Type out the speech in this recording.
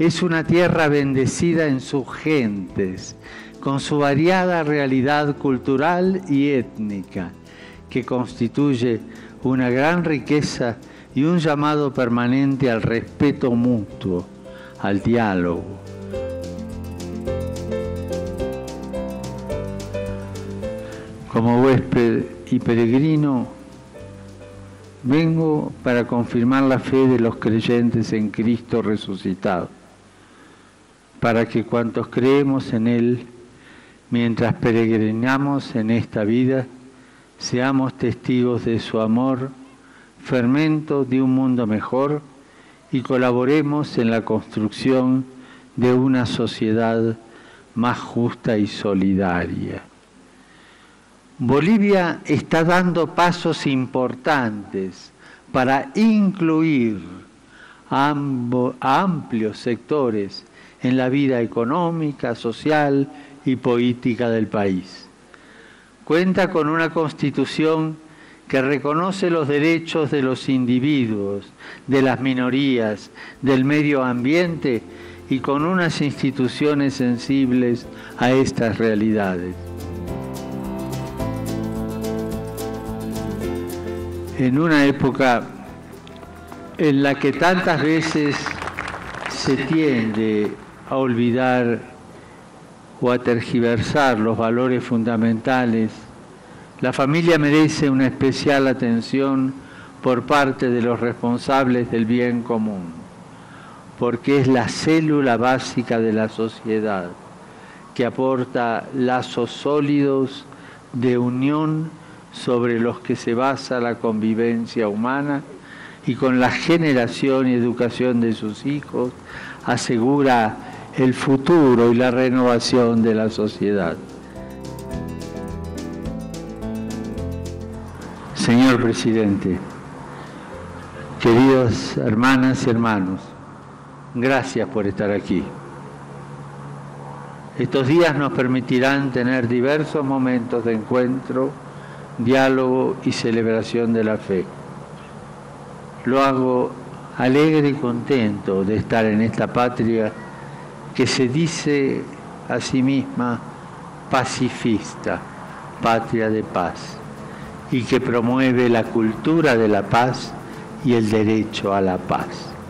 Es una tierra bendecida en sus gentes, con su variada realidad cultural y étnica, que constituye una gran riqueza y un llamado permanente al respeto mutuo, al diálogo. Como huésped y peregrino, vengo para confirmar la fe de los creyentes en Cristo resucitado, para que cuantos creemos en Él, mientras peregrinamos en esta vida, seamos testigos de su amor, fermento de un mundo mejor, y colaboremos en la construcción de una sociedad más justa y solidaria. Bolivia está dando pasos importantes para incluir a amplios sectores en la vida económica, social y política del país. Cuenta con una constitución que reconoce los derechos de los individuos, de las minorías, del medio ambiente y con unas instituciones sensibles a estas realidades. En una época en la que tantas veces se tiende a olvidar o a tergiversar los valores fundamentales, la familia merece una especial atención por parte de los responsables del bien común, porque es la célula básica de la sociedad, que aporta lazos sólidos de unión sobre los que se basa la convivencia humana y con la generación y educación de sus hijos asegura el futuro y la renovación de la sociedad. Señor Presidente, queridas hermanas y hermanos, gracias por estar aquí. Estos días nos permitirán tener diversos momentos de encuentro, diálogo y celebración de la fe. Lo hago alegre y contento de estar en esta patria que se dice a sí misma pacifista, patria de paz, y que promueve la cultura de la paz y el derecho a la paz.